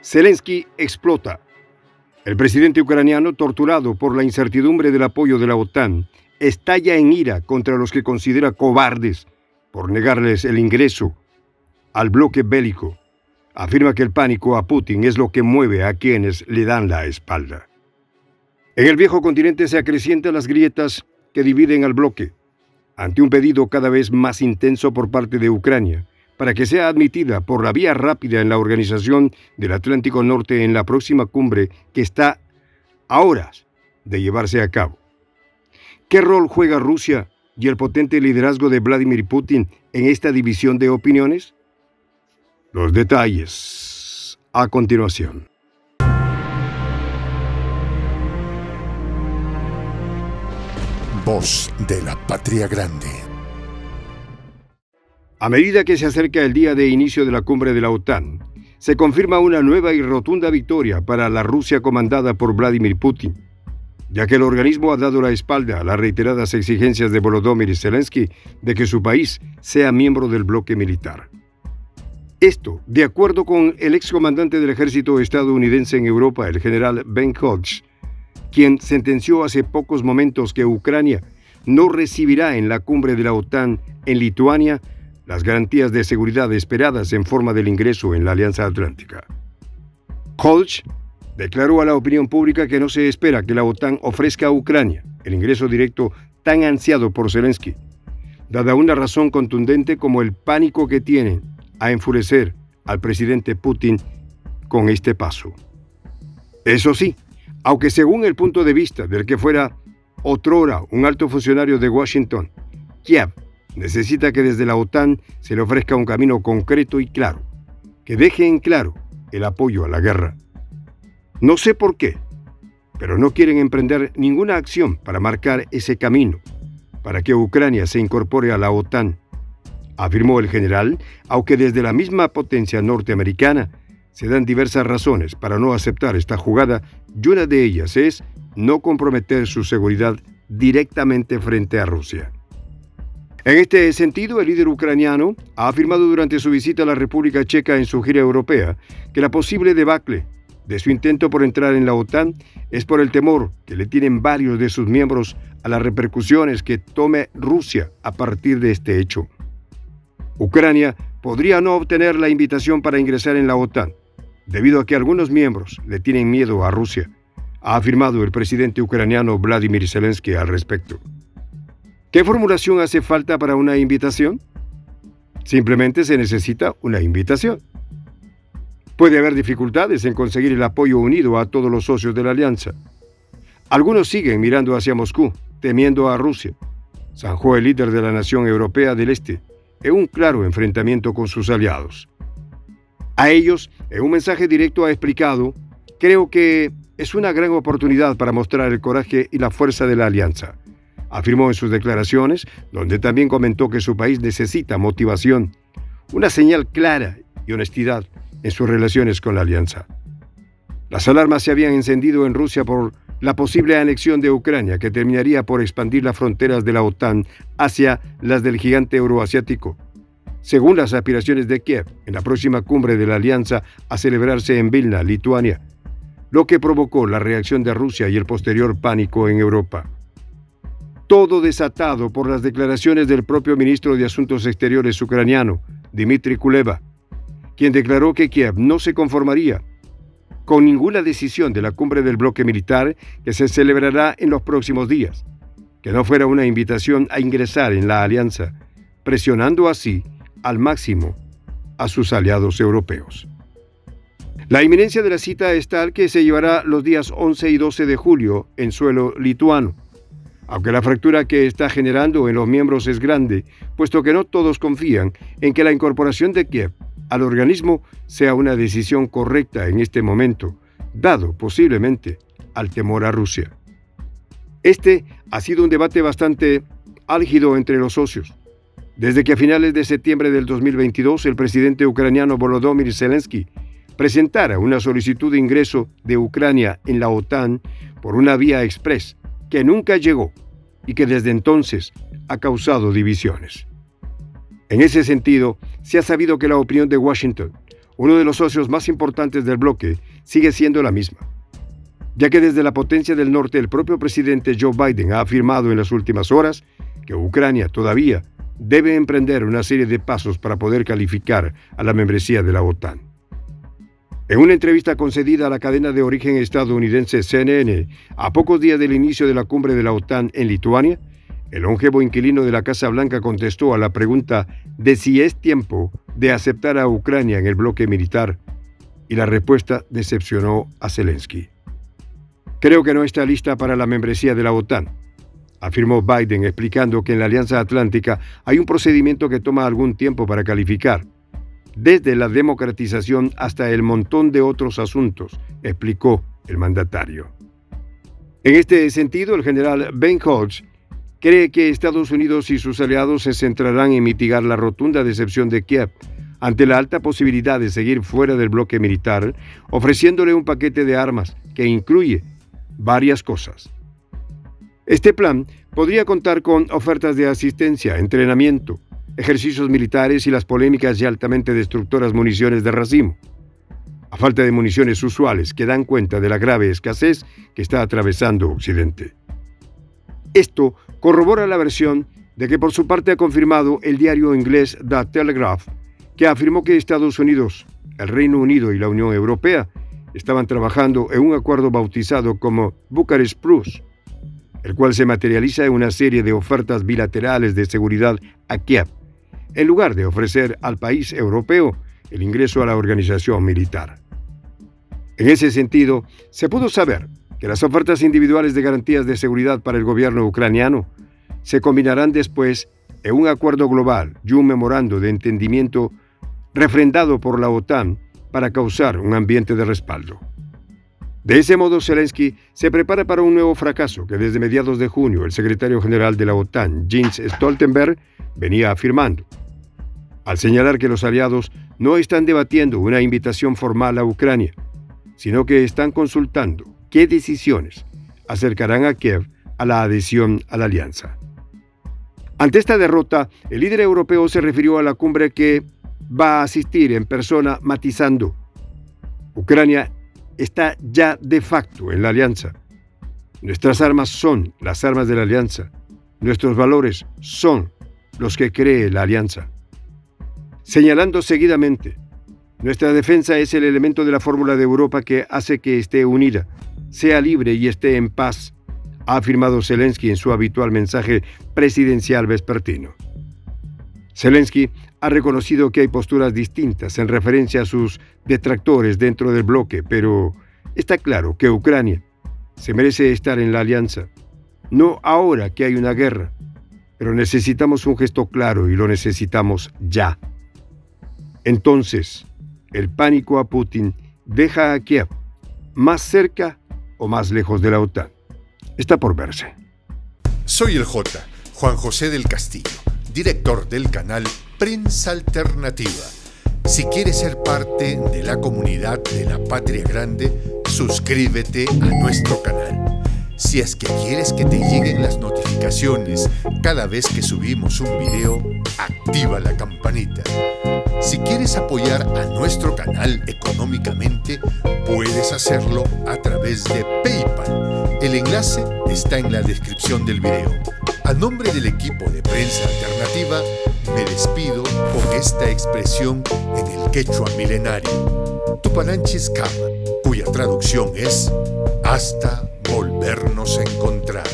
Zelensky explota. El presidente ucraniano, torturado por la incertidumbre del apoyo de la OTAN, estalla en ira contra los que considera cobardes por negarles el ingreso al bloque bélico. Afirma que el pánico a Putin es lo que mueve a quienes le dan la espalda. En el viejo continente se acrecientan las grietas que dividen al bloque, ante un pedido cada vez más intenso por parte de Ucrania, para que sea admitida por la vía rápida en la Organización del Atlántico Norte en la próxima cumbre que está a horas de llevarse a cabo. ¿Qué rol juega Rusia y el potente liderazgo de Vladimir Putin en esta división de opiniones? Los detalles a continuación. Voz de la Patria Grande. A medida que se acerca el día de inicio de la cumbre de la OTAN, se confirma una nueva y rotunda victoria para la Rusia comandada por Vladimir Putin, ya que el organismo ha dado la espalda a las reiteradas exigencias de Volodymyr Zelensky de que su país sea miembro del bloque militar. Esto, de acuerdo con el excomandante del ejército estadounidense en Europa, el general Ben Hodge, quien sentenció hace pocos momentos que Ucrania no recibirá en la cumbre de la OTAN en Lituania las garantías de seguridad esperadas en forma del ingreso en la Alianza Atlántica. Hodge declaró a la opinión pública que no se espera que la OTAN ofrezca a Ucrania el ingreso directo tan ansiado por Zelensky, dada una razón contundente como el pánico que tienen a enfurecer al presidente Putin con este paso. Eso sí, aunque según el punto de vista del que fuera otrora un alto funcionario de Washington, Kiev necesita que desde la OTAN se le ofrezca un camino concreto y claro, que deje en claro el apoyo a la guerra. No sé por qué, pero no quieren emprender ninguna acción para marcar ese camino, para que Ucrania se incorpore a la OTAN, afirmó el general, aunque desde la misma potencia norteamericana se dan diversas razones para no aceptar esta jugada, y una de ellas es no comprometer su seguridad directamente frente a Rusia. En este sentido, el líder ucraniano ha afirmado durante su visita a la República Checa en su gira europea que la posible debacle de su intento por entrar en la OTAN es por el temor que le tienen varios de sus miembros a las repercusiones que tome Rusia a partir de este hecho. Ucrania podría no obtener la invitación para ingresar en la OTAN, debido a que algunos miembros le tienen miedo a Rusia, ha afirmado el presidente ucraniano Vladimir Zelensky al respecto. ¿Qué formulación hace falta para una invitación? Simplemente se necesita una invitación. Puede haber dificultades en conseguir el apoyo unido a todos los socios de la alianza. Algunos siguen mirando hacia Moscú, temiendo a Rusia, zanjó el líder de la nación europea del Este, en un claro enfrentamiento con sus aliados. A ellos, en un mensaje directo ha explicado: creo que es una gran oportunidad para mostrar el coraje y la fuerza de la alianza, afirmó en sus declaraciones, donde también comentó que su país necesita motivación, una señal clara y honestidad en sus relaciones con la alianza. Las alarmas se habían encendido en Rusia por la posible anexión de Ucrania, que terminaría por expandir las fronteras de la OTAN hacia las del gigante euroasiático, según las aspiraciones de Kiev en la próxima cumbre de la alianza a celebrarse en Vilna, Lituania, lo que provocó la reacción de Rusia y el posterior pánico en Europa. Todo desatado por las declaraciones del propio ministro de Asuntos Exteriores ucraniano, Dmytro Kuleba, quien declaró que Kiev no se conformaría con ninguna decisión de la cumbre del bloque militar que se celebrará en los próximos días, que no fuera una invitación a ingresar en la alianza, presionando así al máximo a sus aliados europeos. La inminencia de la cita es tal que se llevará los días 11 y 12 de julio en suelo lituano, aunque la fractura que está generando en los miembros es grande, puesto que no todos confían en que la incorporación de Kiev al organismo sea una decisión correcta en este momento, dado posiblemente al temor a Rusia. Este ha sido un debate bastante álgido entre los socios, desde que a finales de septiembre del 2022 el presidente ucraniano Volodymyr Zelensky presentara una solicitud de ingreso de Ucrania en la OTAN por una vía express que nunca llegó y que desde entonces ha causado divisiones. En ese sentido, se ha sabido que la opinión de Washington uno de los socios más importantes del bloque, sigue siendo la misma, ya que desde la potencia del norte el propio presidente Joe Biden ha afirmado en las últimas horas que Ucrania todavía debe emprender una serie de pasos para poder calificar a la membresía de la OTAN. En una entrevista concedida a la cadena de origen estadounidense CNN, a pocos días del inicio de la cumbre de la OTAN en Lituania, el longevo inquilino de la Casa Blanca contestó a la pregunta de si es tiempo de aceptar a Ucrania en el bloque militar, y la respuesta decepcionó a Zelensky. Creo que no está lista para la membresía de la OTAN, afirmó Biden, explicando que en la Alianza Atlántica hay un procedimiento que toma algún tiempo para calificar, desde la democratización hasta el montón de otros asuntos, explicó el mandatario. En este sentido, el general Ben Hodge cree que Estados Unidos y sus aliados se centrarán en mitigar la rotunda decepción de Kiev ante la alta posibilidad de seguir fuera del bloque militar, ofreciéndole un paquete de armas que incluye varias cosas. Este plan podría contar con ofertas de asistencia, entrenamiento, ejercicios militares y las polémicas y altamente destructoras municiones de racimo, a falta de municiones usuales que dan cuenta de la grave escasez que está atravesando Occidente. Esto corrobora la versión de que por su parte ha confirmado el diario inglés The Telegraph, que afirmó que Estados Unidos, el Reino Unido y la Unión Europea estaban trabajando en un acuerdo bautizado como Bucharest Plus, el cual se materializa en una serie de ofertas bilaterales de seguridad a Kiev, en lugar de ofrecer al país europeo el ingreso a la organización militar. En ese sentido, se pudo saber que las ofertas individuales de garantías de seguridad para el gobierno ucraniano se combinarán después en un acuerdo global y un memorando de entendimiento refrendado por la OTAN para causar un ambiente de respaldo. De ese modo, Zelensky se prepara para un nuevo fracaso que desde mediados de junio el secretario general de la OTAN, Jens Stoltenberg, venía afirmando, al señalar que los aliados no están debatiendo una invitación formal a Ucrania, sino que están consultando qué decisiones acercarán a Kiev a la adhesión a la alianza. Ante esta derrota, el líder europeo se refirió a la cumbre que va a asistir en persona, matizando: Ucrania está ya de facto en la alianza. Nuestras armas son las armas de la alianza. Nuestros valores son los que cree la alianza. Señalando seguidamente: nuestra defensa es el elemento de la fórmula de Europa que hace que esté unida, sea libre y esté en paz, ha afirmado Zelensky en su habitual mensaje presidencial vespertino. Zelensky ha reconocido que hay posturas distintas en referencia a sus detractores dentro del bloque, pero está claro que Ucrania se merece estar en la alianza, no ahora que hay una guerra, pero necesitamos un gesto claro y lo necesitamos ya. Entonces, el pánico a Putin deja a Kiev más cerca o más lejos de la OTAN. Está por verse. Soy el J, Juan José del Castillo, director del canal Prensa Alternativa. Si quieres ser parte de la comunidad de la Patria Grande, suscríbete a nuestro canal. Si es que quieres que te lleguen las notificaciones cada vez que subimos un video, activa la campanita. Si quieres apoyar a nuestro canal económicamente, puedes hacerlo a través de PayPal. El enlace está en la descripción del video. A nombre del equipo de Prensa Alternativa, me despido con esta expresión en el quechua milenario, Tupananchis Kama, cuya traducción es hasta volvernos a encontrar.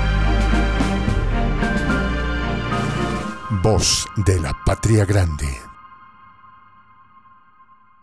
Voz de la Patria Grande.